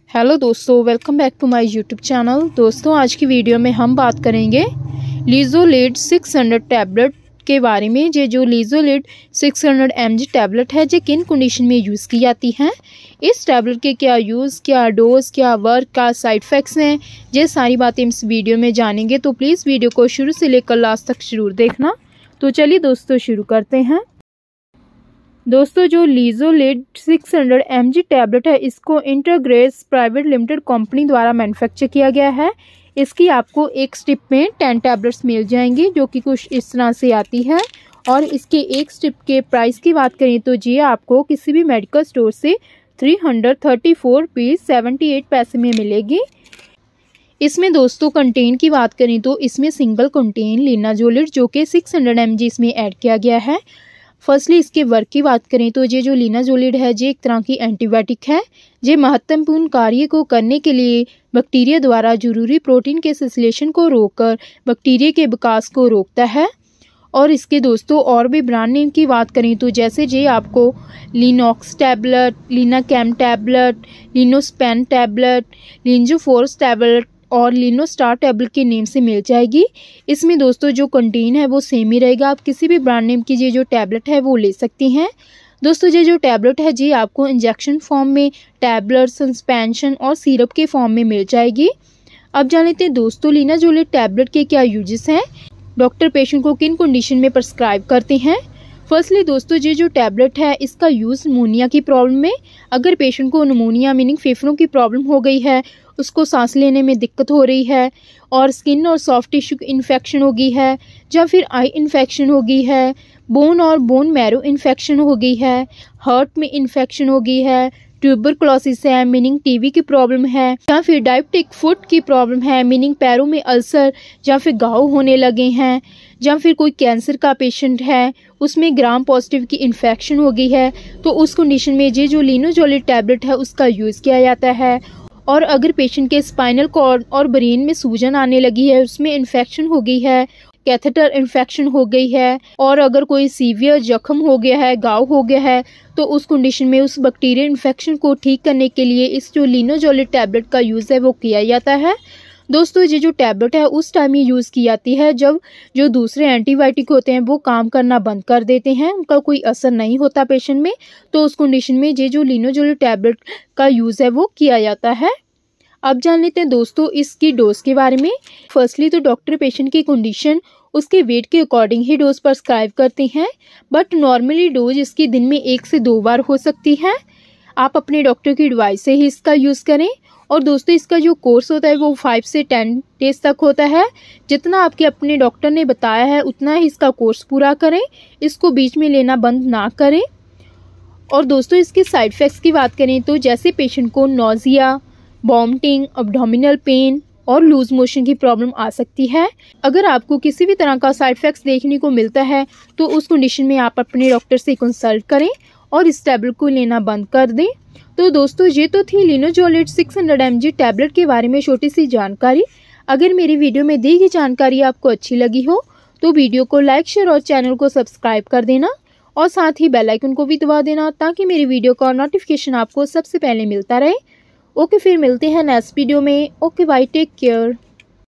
Hello दोस्तों, welcome back to my YouTube channel. दोस्तों, आज की वीडियो में हम बात करेंगे लीजोलेड 600 टैबलेट के बारे में। जो लीजोलेड 600 mg टैबलेट है, जो किन कंडीशन में यूज़ की जाती हैं, इस टैबलेट के क्या यूज़, क्या डोज, क्या वर्क, क्या साइड इफ़ेक्ट्स हैं, ये सारी बातें इस वीडियो में जानेंगे। तो प्लीज़ वीडियो को शुरू से लेकर लास्ट तक जरूर देखना। तो चलिए दोस्तों, शुरू करते हैं। दोस्तों, जो लीजोलेड 600 mg टैबलेट है, इसको इंटरग्रेस प्राइवेट लिमिटेड कंपनी द्वारा मैन्युफैक्चर किया गया है। इसकी आपको एक स्ट्रिप में 10 टैबलेट्स मिल जाएंगी, जो कि कुछ इस तरह से आती है। और इसके एक स्ट्रिप के प्राइस की बात करें तो ये आपको किसी भी मेडिकल स्टोर से 334 रुपीज़ 78 पैसे में मिलेगी। इसमें दोस्तों कंटेन की बात करें तो इसमें सिंगल कंटेन लिनाजोलिड जो कि 600 mg इसमें ऐड किया गया है। फर्स्टली इसके वर्क की बात करें तो ये जो लिनाजोलिड है, ये एक तरह की एंटीबायोटिक है। ये महत्वपूर्ण कार्य को करने के लिए बैक्टीरिया द्वारा जरूरी प्रोटीन के संश्लेषण को रोककर बैक्टीरिया के विकास को रोकता है। और इसके दोस्तों और भी ब्रांड नेम की बात करें तो जैसे ये आपको Linox tablet, Linacam tablet, Linospan tablet, Linzoforce tablet और लिनोस्टार टैबलेट के नेम से मिल जाएगी। इसमें दोस्तों जो कंटेन है वो सेम ही रहेगा। आप किसी भी ब्रांड नेम की ये जो टैबलेट है वो ले सकती हैं। दोस्तों, ये जो टैबलेट है जी आपको इंजेक्शन फॉर्म में, टैबलेट, सस्पेंशन और सिरप के फॉर्म में मिल जाएगी। अब जान लेते हैं दोस्तों लिनाजोलिड टैबलेट के क्या यूजेस हैं, डॉक्टर पेशेंट को किन कंडीशन में प्रिस्क्राइब करते हैं। फर्स्टली दोस्तों, ये जो टैबलेट है इसका यूज़ निमोनिया की प्रॉब्लम में, अगर पेशेंट को निमोनिया मीनिंग फेफड़ों की प्रॉब्लम हो गई है, उसको सांस लेने में दिक्कत हो रही है, और स्किन और सॉफ्ट टिश्यू इन्फेक्शन हो गई है, या फिर आई इन्फेक्शन हो गई है, बोन और बोन मैरो इन्फेक्शन हो गई है, हार्ट में इन्फेक्शन हो गई है, ट्यूबरकुलोसिस है मीनिंग टीबी की प्रॉब्लम है, या फिर डायबिटिक फुट की प्रॉब्लम है मीनिंग पैरों में अल्सर या फिर घाव होने लगे हैं, या फिर कोई कैंसर का पेशेंट है उसमें ग्राम पॉजिटिव की इन्फेक्शन हो गई है, तो उस कंडीशन में ये जो लिनाजोलिड टैबलेट है उसका यूज़ किया जाता है। और अगर पेशेंट के स्पाइनल कॉर्ड और ब्रेन में सूजन आने लगी है, उसमें इन्फेक्शन हो गई है, कैथेटर इन्फेक्शन हो गई है, और अगर कोई सीवियर जख्म हो गया है, घाव हो गया है, तो उस कंडीशन में उस बैक्टीरियल इन्फेक्शन को ठीक करने के लिए इस जो लिनाजोलिड टैबलेट का यूज़ है वो किया जाता है। दोस्तों, ये जो टैबलेट है उस टाइम ही यूज़ की जाती है जब जो दूसरे एंटीबायोटिक होते हैं वो काम करना बंद कर देते हैं, उनका कोई असर नहीं होता पेशेंट में, तो उस कंडीशन में ये जो लिनाजोलिड टैबलेट का यूज़ है वो किया जाता है। अब जान लेते हैं दोस्तों इसकी डोज के बारे में। फर्स्टली तो डॉक्टर पेशेंट की कंडीशन, उसके वेट के अकॉर्डिंग ही डोज प्रिस्क्राइब करते हैं, बट नॉर्मली डोज इसकी दिन में 1 से 2 बार हो सकती है। आप अपने डॉक्टर की एडवाइस से ही इसका यूज़ करें। और दोस्तों, इसका जो कोर्स होता है वो 5 से 10 डेज तक होता है। जितना आपके अपने डॉक्टर ने बताया है उतना ही इसका कोर्स पूरा करें, इसको बीच में लेना बंद ना करें। और दोस्तों, इसके साइड इफ़ेक्ट्स की बात करें तो जैसे पेशेंट को नोजिया, वॉमिटिंग, एब्डोमिनल पेन और लूज मोशन की प्रॉब्लम आ सकती है। अगर आपको किसी भी तरह का साइड इफ़ेक्ट्स देखने को मिलता है तो उस कंडीशन में आप अपने डॉक्टर से कंसल्ट करें और इस टैबलेट को लेना बंद कर दें। तो दोस्तों, ये तो थी लिनाजोलिड 600 mg टैबलेट के बारे में छोटी सी जानकारी। अगर मेरी वीडियो में दी गई जानकारी आपको अच्छी लगी हो तो वीडियो को लाइक, शेयर और चैनल को सब्सक्राइब कर देना, और साथ ही बेल आइकन को भी दबा देना ताकि मेरी वीडियो का नोटिफिकेशन आपको सबसे पहले मिलता रहे। ओके, फिर मिलते हैं नेक्स्ट वीडियो में। Okay bye, take care.